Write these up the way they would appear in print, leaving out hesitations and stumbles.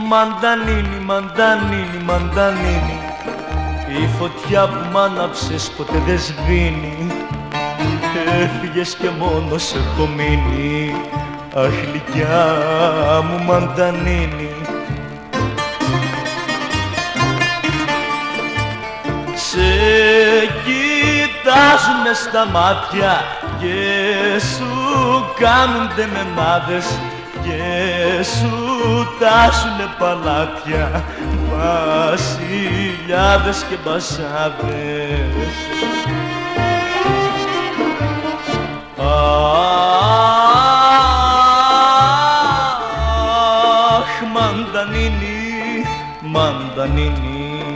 Μαντανίνι, μαντανίνι, μαντανίνι, η φωτιά που μ' άναψες ποτέ δεν σβήνει. Έφυγες και μόνος έχω μείνει, αχ γλυκιά μου μαντανίνι. Σε κοιτάζουν μες στα μάτια και σου κάνουνε μεμάδες και σου τάσουνε παλάτια, βασιλιάδες και μπασάδες. Αχ, μαντανίνι, μαντανίνι.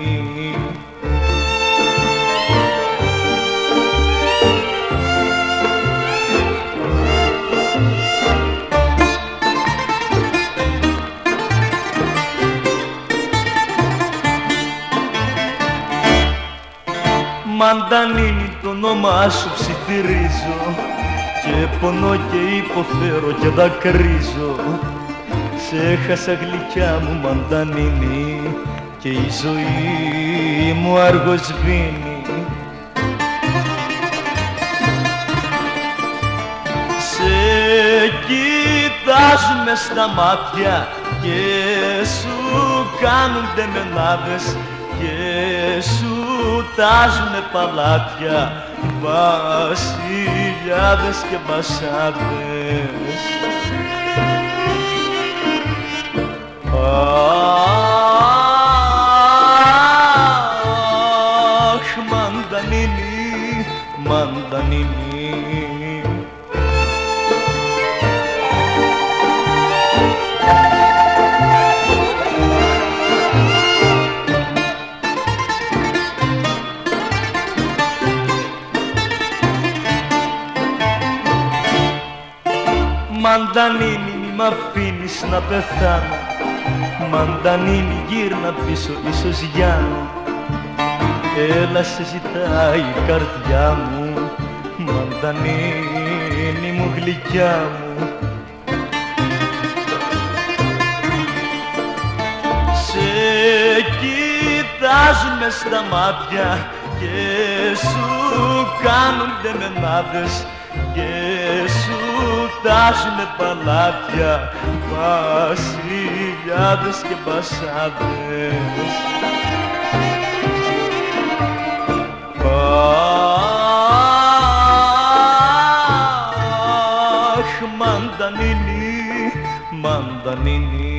Μαντανίνι, το όνομά σου ψιθυρίζω και πονώ και υποφέρω και δακρύζω. Σε έχασα γλυκιά μου μαντανίνι και η ζωή μου αργοσβήνει. Σε κοιτάζουν μες στα μάτια και σου κάνουνε μενάδες και σου τάζουνε παλάτια, βασιλιάδες και μπασάδες. Αχ, μαντανίνι, μαντανίνι. Μαντανίνι, μη μ' αφήνεις να πεθάνω, μαντανίνι γύρνα πίσω, ίσως Γιάννη. Έλα σε ζητάει η καρδιά μου, μαντανίνι μου γλυκιά μου. Σε κοιτάζουν μες στα μάτια και σου κάνουνε μενάδες και σου τάζουνε παλάτια, βασιλιάδες και μπασάδες. Αχ, μαντανίνι, μαντανίνι.